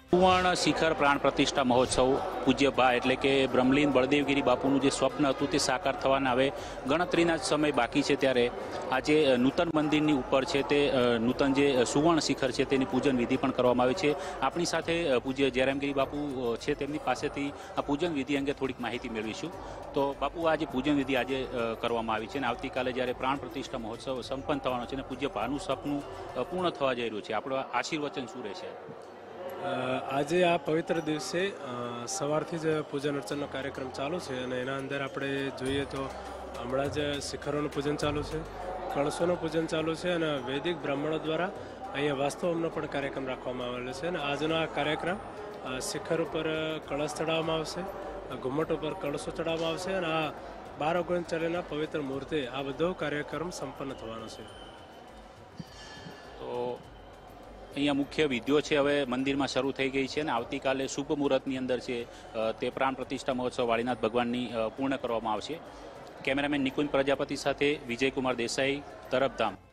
સુવર્ણ શિખર પ્રાણ પ્રતિષ્ઠા મહોત્સવ પૂજ્ય ભા એટલે કે બ્રહ્મલીન બળદેવગીરી બાપુનું જે સ્વપ્ન હતું તે સાકાર થવાના હવે ગણતરીના જ સમય બાકી છે, ત્યારે આજે નૂતન મંદિરની ઉપર છે તે નૂતન જે સુવર્ણ શિખર છે તેની પૂજન વિધિ પણ કરવામાં આવે છે। આપણી સાથે પૂજ્ય જયરામગીરી બાપુ છે, તેમની પાસેથી આ પૂજન વિધિ અંગે થોડીક માહિતી મેળવીશું। તો બાપુ, આ જે પૂજન વિધિ આજે કરવામાં આવી છે અને આવતીકાલે જ્યારે પ્રાણ પ્રતિષ્ઠા મહોત્સવ સંપન્ન થવાનો છે અને પૂજ્ય ભાનું સપનું પૂર્ણ થવા જઈ રહ્યું છે, આપણું આશીર્વચન શું રહેશે? આજે આ પવિત્ર દિવસે સવારથી જ પૂજન અર્ચનનો કાર્યક્રમ ચાલુ છે અને એના અંદર આપણે જોઈએ તો હમણાં જ શિખરોનું પૂજન ચાલુ છે, કળશોનું પૂજન ચાલુ છે અને વૈદિક બ્રાહ્મણો દ્વારા અહીંયા વાસ્તવનો પણ કાર્યક્રમ રાખવામાં આવેલો છે। અને આજનો આ કાર્યક્રમ શિખર ઉપર કળશ ચડાવવામાં આવશે, ઘુમ્મટ ઉપર કળશો ચડાવવામાં આવશે અને આ 12 ઓગણચાલીસના પવિત્ર મુહૂર્તે આ બધો કાર્યક્રમ સંપન્ન થવાનો છે। તો અહીંયા મુખ્ય વિધિઓ છે હવે મંદિરમાં શરૂ થઈ ગઈ છે અને આવતીકાલે શુભ મુહૂર્તની અંદર છે તે પ્રાણ પ્રતિષ્ઠા મહોત્સવ વાળીનાથ ભગવાનની પૂર્ણ કરવામાં આવશે। કેમેરામેન નિકુંજ પ્રજાપતિ સાથે વિજયકુમાર દેસાઈ, તરફધામ।